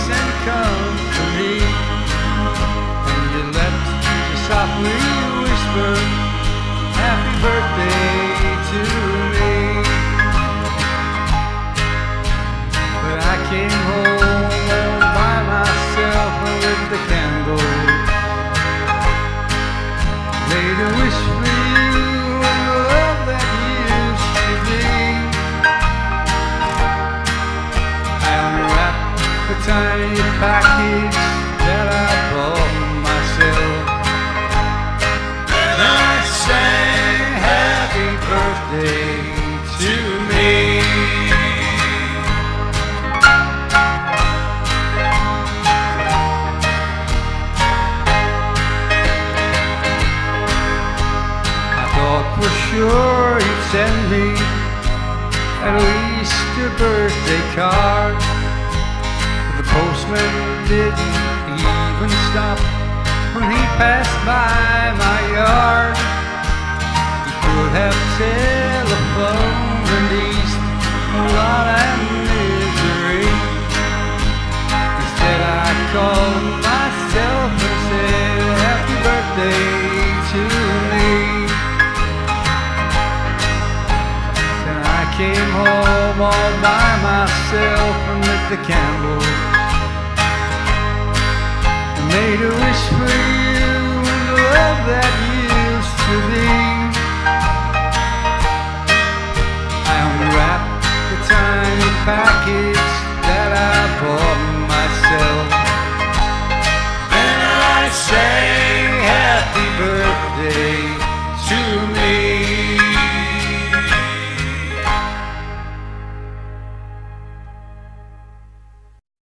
and company, and you left to softly whisper happy birthday to me. But I came home all by myself and lit the candle, made a wish for you and the love that used to be. I unwrapped the tiny package that I bought myself, and I sang happy birthday to me. For sure you'd send me at least a birthday card, but the postman didn't even stop when he passed by my yard. He could have telephoned and eased a lot of misery. Instead I called myself and said happy birthday to me. Came home all by myself and lit the candles, and made a wish for you and the love that used to be. I unwrapped the tiny package that I bought myself, and I sang happy birthday